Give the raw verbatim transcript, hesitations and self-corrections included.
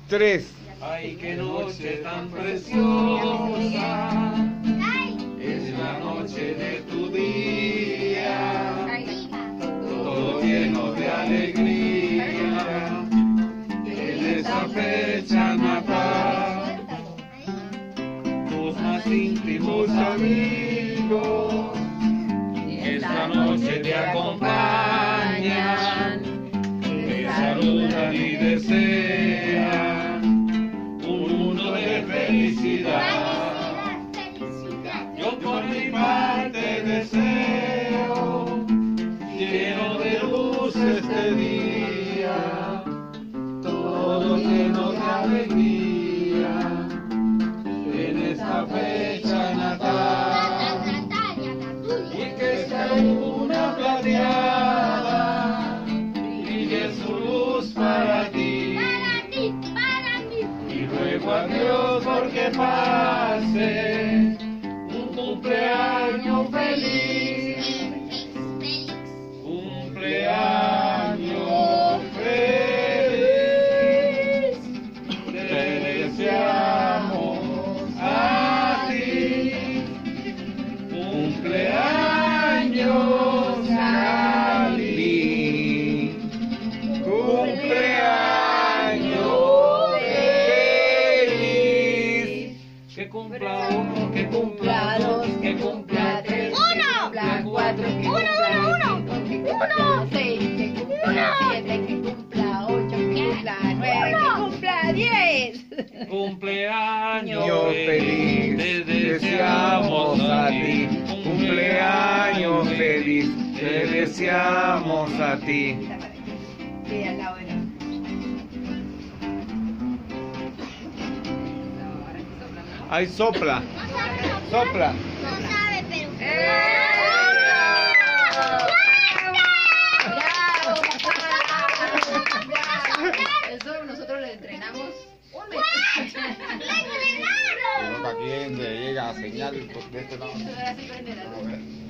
tres. Ay, qué noche tan preciosa, es la noche de tu día, todo lleno de alegría, en esa fecha natal, tus más íntimos amigos, esta noche te acompañan, te saludan y desean felicidad. Yo por mi parte deseo, lleno de luz este día, todo lleno de alegría, en esta fecha natal, y que sea una plateada, brille su luz para ti. Ruego a Dios porque pase un cumpleaños feliz, cumpleaños feliz, te deseamos a ti, cumpleaños Cali, cumpleaños. Que cumpla uno, que cumpla dos, que cumpla tres, que cumpla cuatro, que cumpla cinco, que cumpla seis, que cumpla siete, que cumpla ocho, que cumpla nueve, que cumpla diez. Cumpleaños feliz, te deseamos a ti. Cumpleaños feliz, te deseamos a ti. Ay, sopla. Sopla. No sabe, pero... Eso nosotros le entrenamos un mes. Aquí donde llega a señal de este lado.